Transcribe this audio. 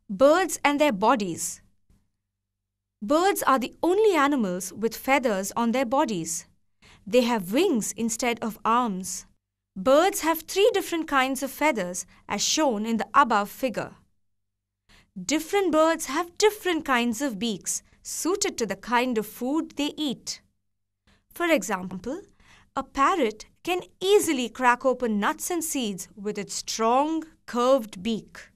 Birds and their bodies. Birds are the only animals with feathers on their bodies. They have wings instead of arms. Birds have 3 different kinds of feathers as shown in the above figure. Different birds have different kinds of beaks suited to the kind of food they eat. For example, a parrot can easily crack open nuts and seeds with its strong, curved beak.